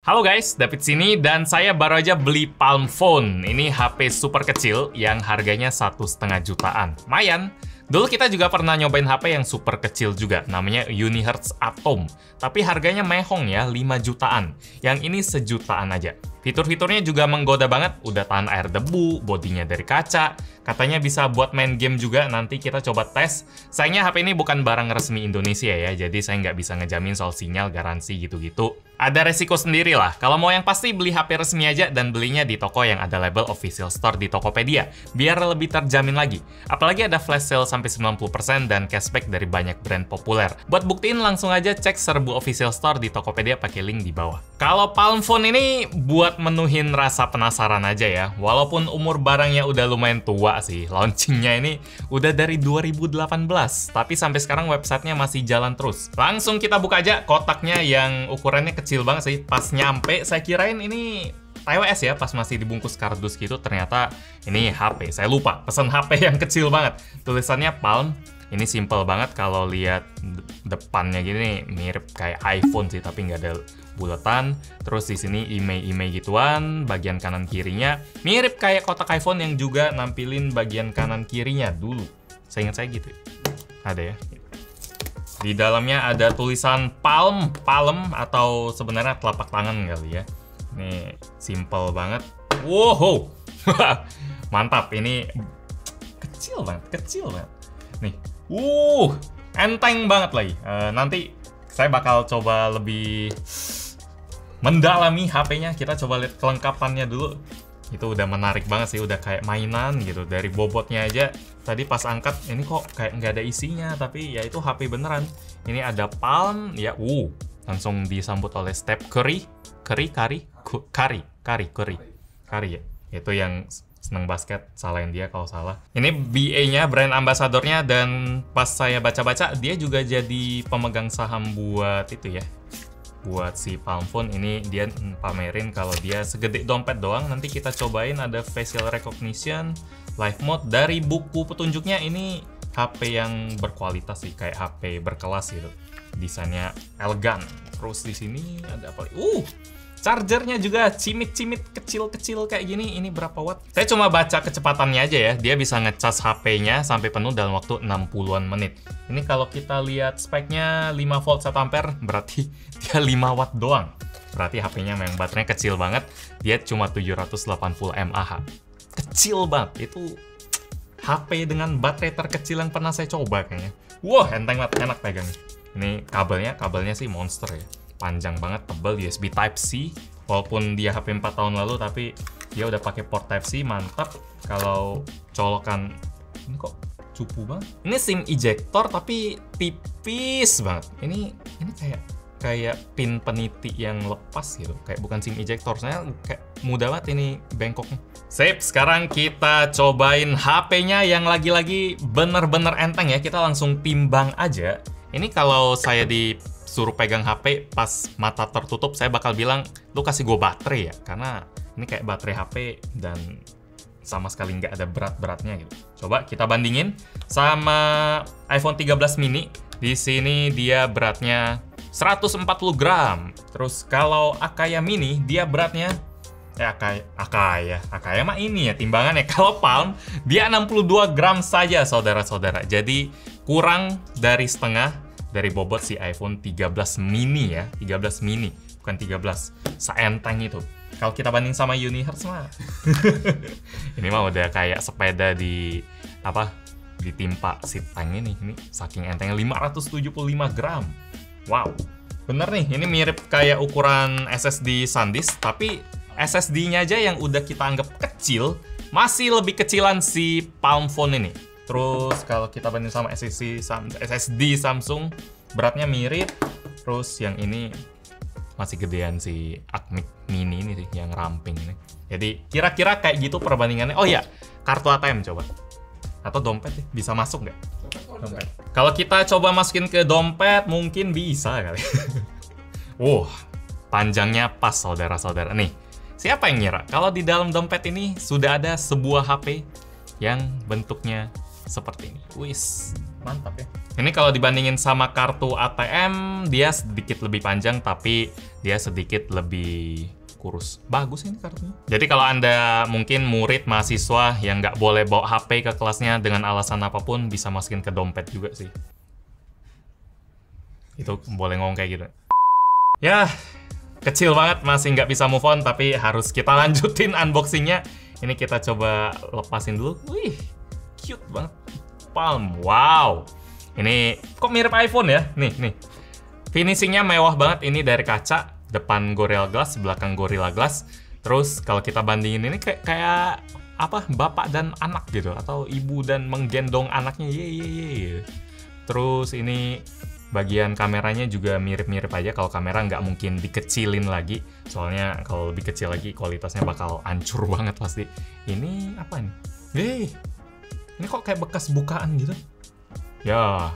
Halo guys, David sini dan saya baru aja beli Palm Phone. Ini HP super kecil yang harganya 1,5 jutaan. Lumayan. Dulu kita juga pernah nyobain HP yang super kecil juga, namanya Unihertz Atom. Tapi harganya mehong ya, 5 jutaan. Yang ini sejutaan aja. Fitur-fiturnya juga menggoda banget, udah tahan air debu, bodinya dari kaca. Katanya bisa buat main game juga, nanti kita coba tes. Sayangnya HP ini bukan barang resmi Indonesia ya, jadi saya nggak bisa ngejamin soal sinyal, garansi gitu-gitu. Ada resiko sendiri lah. Kalau mau yang pasti beli HP resmi aja dan belinya di toko yang ada label official store di Tokopedia, biar lebih terjamin lagi. Apalagi ada flash sale sampai 90% dan cashback dari banyak brand populer. Buat buktiin langsung aja cek serbu official store di Tokopedia pakai link di bawah. Kalau Palm Phone ini buat menuhin rasa penasaran aja ya. Walaupun umur barangnya udah lumayan tua sih, launchingnya ini udah dari 2018, tapi sampai sekarang websitenya masih jalan terus. Langsung kita buka aja kotaknya yang ukurannya kecil banget sih. Pas nyampe saya kirain ini TWS ya, pas masih dibungkus kardus gitu, ternyata ini HP. Saya lupa pesen HP yang kecil banget. Tulisannya Palm. Ini simple banget, kalau lihat depannya gini mirip kayak iPhone sih, tapi nggak ada bulatan. Terus di sini email gituan, bagian kanan kirinya mirip kayak kotak iPhone yang juga nampilin bagian kanan kirinya dulu. Saya ingat saya gitu. Ada ya. Di dalamnya ada tulisan palm atau sebenarnya telapak tangan kali ya. Ini simple banget. Wow, mantap. Ini kecil banget. Nih, enteng banget lagi. Nanti saya bakal coba lebih mendalami HP-nya. Kita coba lihat kelengkapannya dulu. Itu udah menarik banget sih, udah kayak mainan gitu. Dari bobotnya aja, tadi pas angkat, ini kok kayak nggak ada isinya, tapi ya itu HP beneran. Ini ada Palm, ya langsung disambut oleh Steph Curry ya. Itu yang seneng basket, salahin dia kalau salah. Ini BA-nya, brand ambasadornya, dan pas saya baca-baca, dia juga jadi pemegang saham buat itu ya. Buat si Palm Phone ini dia pamerin kalau dia segede dompet doang. Nanti kita cobain, ada facial recognition, live mode. Dari buku petunjuknya ini HP yang berkualitas sih, kayak HP berkelas gitu. Desainnya elegan. Terus di sini ada apa? Chargernya juga cimit-cimit kecil-kecil kayak gini. Ini berapa watt? Saya cuma baca kecepatannya aja ya. Dia bisa ngecas HP-nya sampai penuh dalam waktu 60-an menit. Ini kalau kita lihat speknya 5 volt 1 ampere, berarti dia 5 watt doang. Berarti HP-nya memang baterainya kecil banget. Dia cuma 780 mAh. Kecil banget. Itu HP dengan baterai terkecil yang pernah saya coba kayaknya. Wah, enteng banget, enak pegangnya. Ini kabelnya sih monster ya. Panjang banget, tebal, USB Type-C. Walaupun dia HP 4 tahun lalu, tapi dia udah pakai port Type-C, mantap. Kalau colokan, ini kok cupu banget. Ini SIM ejector tapi tipis banget. Ini kayak pin peniti yang lepas gitu. Kayak bukan SIM ejector, saya kayak mudah banget ini bengkoknya. Sip, sekarang kita cobain HP-nya yang lagi-lagi bener-bener enteng ya. Kita langsung timbang aja. Ini kalau saya disuruh pegang HP pas mata tertutup, saya bakal bilang, lu kasih gue baterai ya, karena ini kayak baterai HP dan sama sekali nggak ada berat-beratnya gitu. Coba kita bandingin sama iPhone 13 mini. Di sini dia beratnya 140 gram. Terus kalau Akaya mini, dia beratnya Akaya mah ini ya timbangannya. Kalau Palm, dia 62 gram saja saudara-saudara. Jadi kurang dari setengah dari bobot si iPhone 13 mini ya. 13 mini, bukan 13. Seenteng itu. Kalau kita banding sama Unihertz mah. Ini mah udah kayak sepeda ditimpa si tank ini. Ini saking entengnya 575 gram. Wow. Bener nih, ini mirip kayak ukuran SSD SanDisk, tapi SSD-nya aja yang udah kita anggap kecil, masih lebih kecilan si Palm Phone ini. Terus kalau kita banding sama SSD Samsung, beratnya mirip. Terus yang ini masih gedean si Acmic Mini ini sih, yang ramping ini. Jadi kira-kira kayak gitu perbandingannya. Oh ya, kartu ATM coba. Atau dompet ya, bisa masuk nggak? Dompet. Kalau kita coba masukin ke dompet, mungkin bisa kali. Panjangnya pas saudara-saudara. Nih, siapa yang ngira? Kalau di dalam dompet ini sudah ada sebuah HP yang bentuknya seperti ini. Wis. mantap ya. Ini kalau dibandingin sama kartu ATM, dia sedikit lebih panjang, tapi dia sedikit lebih kurus. Bagus ini kartunya. Jadi kalau Anda mungkin murid, mahasiswa yang nggak boleh bawa HP ke kelasnya dengan alasan apapun, bisa masukin ke dompet juga sih. Itu boleh ngomong kayak gitu. Ya, kecil banget, masih nggak bisa move on, tapi harus kita lanjutin unboxingnya. Ini kita coba lepasin dulu. Wih, cute banget. Palm, wow. Ini kok mirip iPhone ya? Nih. Finishingnya mewah banget. Ini dari kaca. Depan Gorilla Glass, belakang Gorilla Glass. Terus kalau kita bandingin ini kayak apa? Bapak dan anak gitu, atau ibu dan menggendong anaknya. Ye. Terus ini bagian kameranya juga mirip-mirip aja. Kalau kamera nggak mungkin dikecilin lagi, soalnya kalau lebih kecil lagi kualitasnya bakal hancur banget pasti. Ini apa nih? Ini kok kayak bekas bukaan gitu? Ya,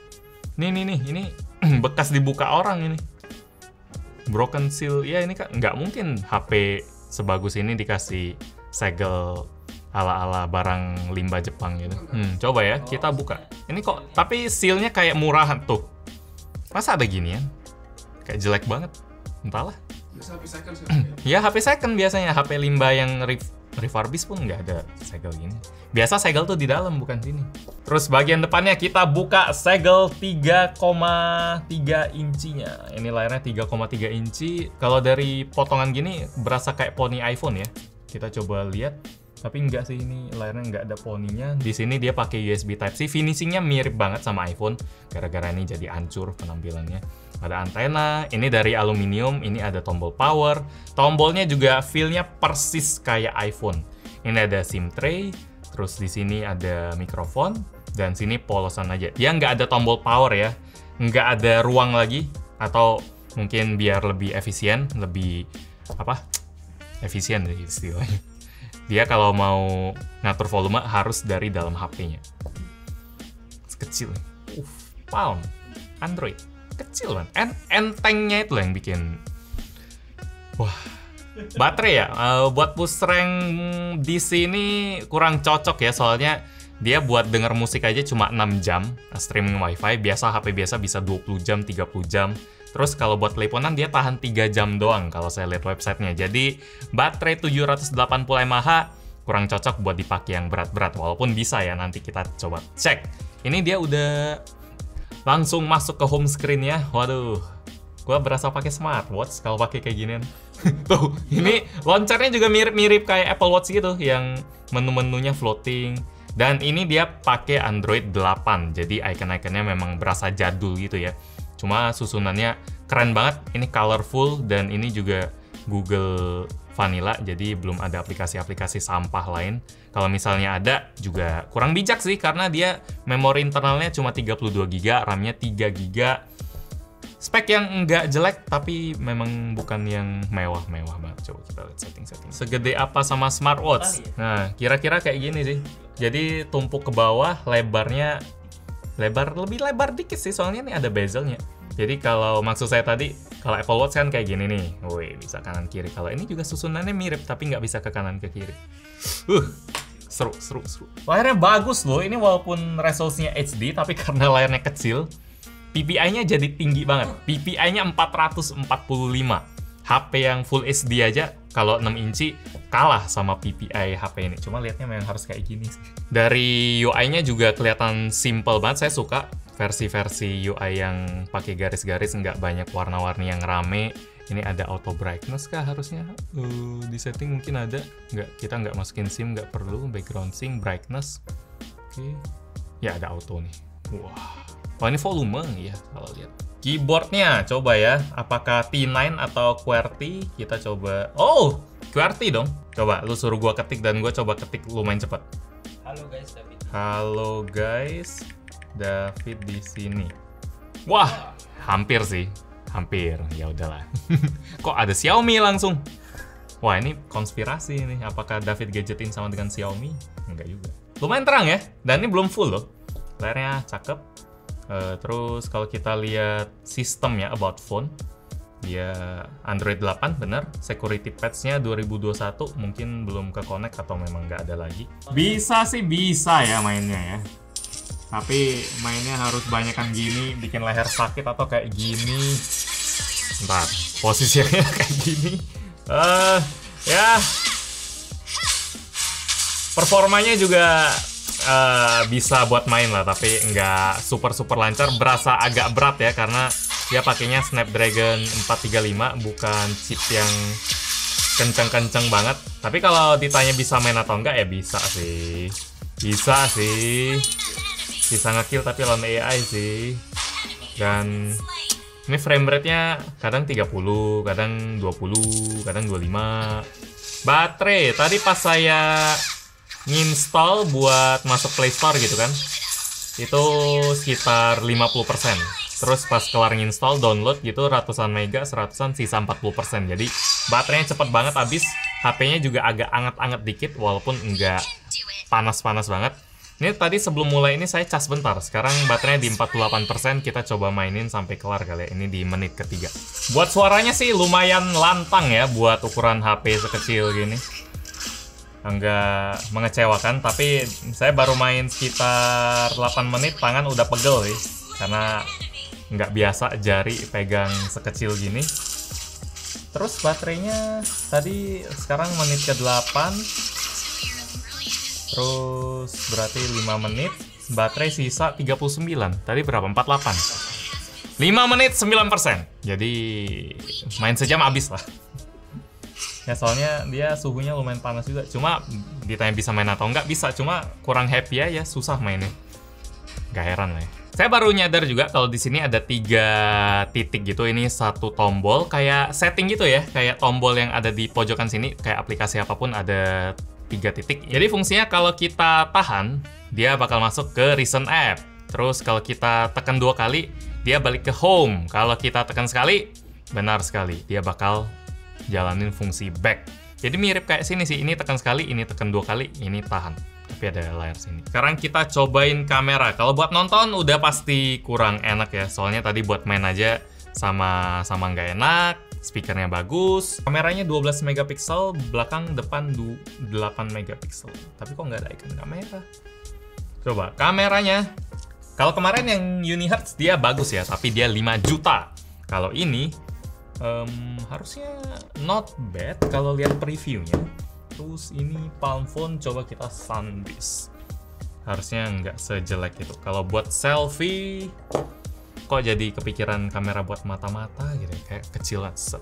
ini bekas dibuka orang ini. Broken seal, ya ini kan nggak mungkin HP sebagus ini dikasih segel ala-ala barang limbah Jepang gitu. Coba ya, kita buka. Ini kok, tapi sealnya kayak murahan tuh. Masa ada ginian? Kayak jelek banget. Entahlah. Biasa HP second sih. Ya, HP second biasanya. HP limbah yang refurbish pun nggak ada segel gini. Biasa segel tuh di dalam, bukan sini. Terus bagian depannya kita buka segel 3,3 incinya. Ini layarnya 3,3 inci. Kalau dari potongan gini berasa kayak poni iPhone ya. Kita coba lihat. Tapi enggak sih, ini layarnya nggak ada poninya. Di sini dia pakai USB Type-C. Finishingnya mirip banget sama iPhone. Gara-gara ini jadi hancur penampilannya. Ada antena. Ini dari aluminium. Ini ada tombol power. Tombolnya juga feel-nya persis kayak iPhone. Ini ada SIM tray. Terus di sini ada mikrofon. Dan sini polosan aja. Dia nggak ada tombol power ya. Nggak ada ruang lagi. Atau mungkin biar lebih efisien. Lebih apa? Efisien deh istilahnya. Dia kalau mau ngatur volume harus dari dalam HP-nya. Kecil. Palm. Android. Kecil banget. Entengnya itu yang bikin. Wah. Baterai ya. Buat push rank di sini kurang cocok ya. Soalnya dia buat denger musik aja cuma 6 jam. Streaming wifi. Biasa HP biasa bisa 20 jam, 30 jam. Terus kalau buat teleponan dia tahan 3 jam doang kalau saya lihat websitenya. Jadi baterai 780 mAh kurang cocok buat dipakai yang berat-berat. Walaupun bisa ya, nanti kita coba cek. Ini dia udah langsung masuk ke home screen-nya. Waduh, gua berasa pakai smartwatch kalau pakai kayak ginian. Tuh, ini launchernya juga mirip-mirip kayak Apple Watch gitu, yang menu-menunya floating. Dan ini dia pakai Android 8, jadi icon-iconnya memang berasa jadul gitu ya. Cuma susunannya keren banget, ini colorful, dan ini juga Google Vanilla, jadi belum ada aplikasi-aplikasi sampah lain. Kalau misalnya ada, juga kurang bijak sih, karena dia memori internalnya cuma 32 GB, RAM-nya 3 GB. Spek yang nggak jelek, tapi memang bukan yang mewah-mewah banget. Coba kita lihat setting-setting. Segede apa sama smartwatch? Nah, kira-kira kayak gini sih. Jadi tumpuk ke bawah, lebarnya lebih lebar dikit sih, soalnya ini ada bezelnya. Jadi kalau maksud saya tadi, kalau Apple Watch kan kayak gini nih. Wih, bisa kanan kiri. Kalau ini juga susunannya mirip, tapi nggak bisa ke kanan ke kiri. Seru. Layarnya bagus loh. Ini walaupun resolusinya HD, tapi karena layarnya kecil, PPI-nya jadi tinggi banget. PPI-nya 445. HP yang Full HD aja, kalau 6 inci, kalah sama PPI HP ini. Cuma lihatnya memang harus kayak gini sih. Dari UI-nya juga kelihatan simple banget. Saya suka versi-versi UI yang pakai garis-garis, nggak banyak warna-warni yang rame. Ini ada auto brightness kah harusnya? Di setting mungkin ada. Nggak, kita nggak masukin SIM, nggak perlu. Background sync, brightness. Oke. Ya, ada auto nih. Wah. Oh, ini volume ya kalau lihat. Keyboardnya coba ya, apakah T9 atau QWERTY? Kita coba. Oh, QWERTY dong. Coba lu suruh gua ketik dan gua coba ketik lumayan cepat. Halo guys, David. Halo guys, David di sini. Wah, hampir sih. Hampir. Ya udahlah. Kok ada Xiaomi langsung? Wah, ini konspirasi nih. Apakah David gadgetin sama dengan Xiaomi? Enggak juga. Lumayan terang ya, dan ini belum full loh. Layarnya cakep. Terus kalau kita lihat sistemnya, about phone, dia Android 8 bener. Security patch-nya 2021, mungkin belum ke connect atau memang nggak ada lagi. Bisa sih, bisa ya mainnya ya. Tapi mainnya harus banyakan gini, bikin leher sakit atau kayak gini. Bentar, posisinya kayak gini. Ya, performanya juga bisa buat main lah, tapi nggak super lancar. Berasa agak berat ya, karena dia pakainya Snapdragon 435, bukan chip yang kenceng-kenceng banget. Tapi kalau ditanya bisa main atau enggak, ya bisa sih. Bisa sih. Bisa ngekill tapi lawan AI sih. Dan ini frame rate-nya kadang 30, kadang 20, kadang 25. Baterai, tadi pas saya nginstall buat masuk Play Store gitu kan, itu sekitar 50%. Terus pas kelar nginstall, download gitu ratusan mega, seratusan, sisa 40%. Jadi baterainya cepet banget habis. HP-nya juga agak anget-anget dikit, walaupun enggak panas-panas banget. Ini tadi sebelum mulai ini saya cas bentar. Sekarang baterainya di 48%. Kita coba mainin sampai kelar kali ya. Ini di menit ketiga. Buat suaranya sih lumayan lantang ya buat ukuran HP sekecil gini. Enggak mengecewakan, tapi saya baru main sekitar 8 menit, tangan udah pegel sih. Karena nggak biasa jari pegang sekecil gini. Terus baterainya tadi sekarang menit ke-8. Terus berarti 5 menit, baterai sisa 39. Tadi berapa? 48. 5 menit 9%. Jadi main sejam habis lah. Ya soalnya dia suhunya lumayan panas juga. Cuma ditanya bisa main atau enggak, bisa. Cuma kurang happy aja, susah mainnya. Gak heran lah ya. Saya baru nyadar juga kalau di sini ada 3 titik gitu. Ini satu tombol kayak setting gitu ya. Kayak tombol yang ada di pojokan sini. Kayak aplikasi apapun ada 3 titik. Jadi fungsinya kalau kita tahan, dia bakal masuk ke recent app. Terus kalau kita tekan 2 kali, dia balik ke home. Kalau kita tekan sekali, benar sekali, dia bakal jalanin fungsi back. Jadi mirip kayak sini sih. Ini tekan sekali, ini tekan 2 kali, ini tahan. Tapi ada layar sini. Sekarang kita cobain kamera. Kalau buat nonton udah pasti kurang enak ya. Soalnya tadi buat main aja sama nggak enak. Speakernya bagus. Kameranya 12 megapiksel, belakang depan 8 megapiksel. Tapi kok nggak ada icon kamera? Coba kameranya. Kalau kemarin yang Unihertz dia bagus ya, tapi dia 5 juta. Kalau ini harusnya not bad kalau lihat previewnya. Terus ini Palm Phone, coba kita SanDisk. Harusnya nggak sejelek itu. Kalau buat selfie, kok jadi kepikiran kamera buat mata-mata gitu ya? Kayak kecilan, set.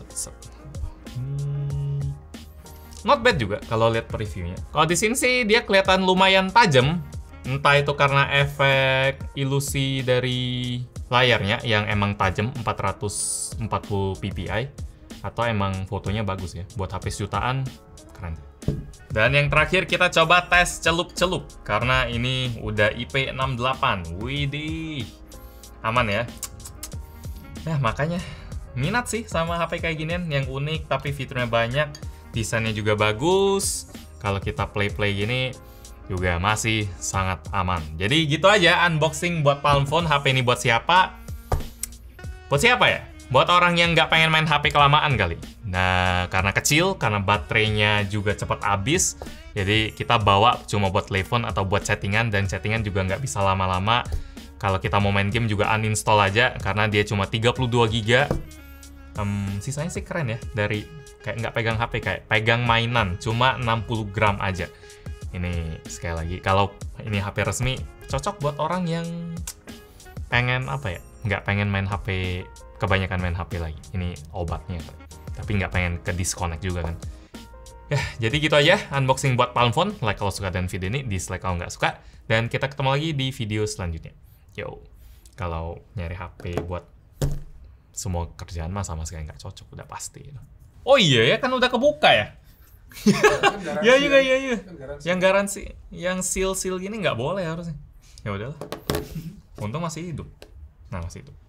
Not bad juga kalau lihat previewnya. Kalau di sini sih dia kelihatan lumayan tajam. Entah itu karena efek ilusi dari layarnya yang emang tajam 440 ppi, atau emang fotonya bagus ya. Buat HP jutaan, keren. Dan yang terakhir kita coba tes celup-celup. Karena ini udah IP68. Widih. Aman ya. Nah makanya minat sih sama HP kayak ginian. Yang unik tapi fiturnya banyak. Desainnya juga bagus. Kalau kita play-play gini juga masih sangat aman. Jadi gitu aja unboxing buat Palm Phone. HP ini buat siapa? Buat siapa ya? Buat orang yang nggak pengen main HP kelamaan kali. Nah, karena kecil, karena baterainya juga cepat habis, jadi kita bawa cuma buat telepon atau buat chattingan, dan chattingan juga nggak bisa lama-lama. Kalau kita mau main game juga uninstall aja, karena dia cuma 32 GB. Sisanya sih keren ya, dari kayak nggak pegang HP, kayak pegang mainan, cuma 60 gram aja. Ini sekali lagi, kalau ini HP resmi, cocok buat orang yang pengen apa ya, nggak pengen main HP, kebanyakan main HP lagi. Ini obatnya, tapi nggak pengen ke disconnect juga kan. Ya, jadi gitu aja unboxing buat Palm Phone. Like kalau suka dan video ini, dislike kalau nggak suka. Dan kita ketemu lagi di video selanjutnya. Yo, kalau nyari HP buat semua kerjaan mah sama sekali nggak cocok, udah pasti. Oh iya ya, kan udah kebuka ya. Ya juga iya. Yang garansi, yang seal gini nggak boleh harusnya. Ya udahlah. Untung masih hidup. Nah, masih hidup.